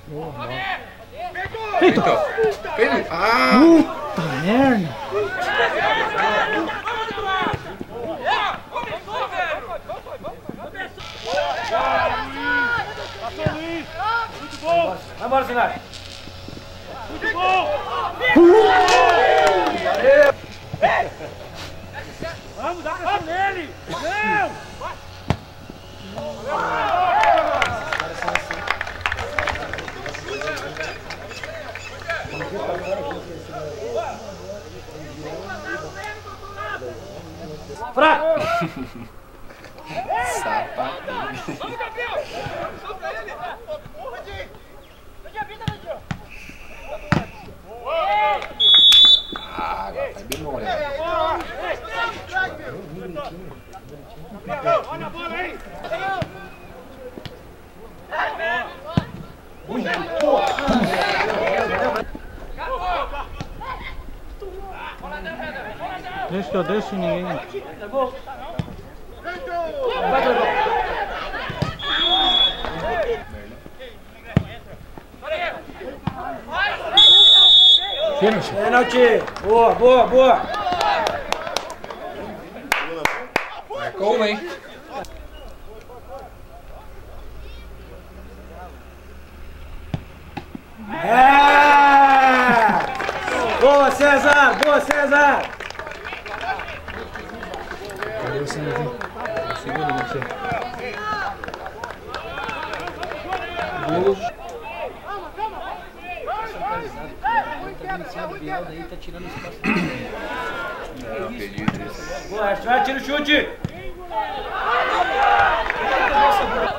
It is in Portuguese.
Feito! Feito! Ah! Puta merda! Muito bom! Vai embora, Sinai! Muito bom! Vamos dar pressão nele! Não! Fraco! Sapatinho. Ah, agora vai bem mole. Olha a bola aí! Ui, porra! Deixa que eu deixo ninguém. Pênalti. Pênalti! Boa, boa, boa! Marcou, hein? É! Boa, César! Boa, César! Cadê o Sandro? Segura você. Não, acredito nisso. Boa, vai, tira o chute!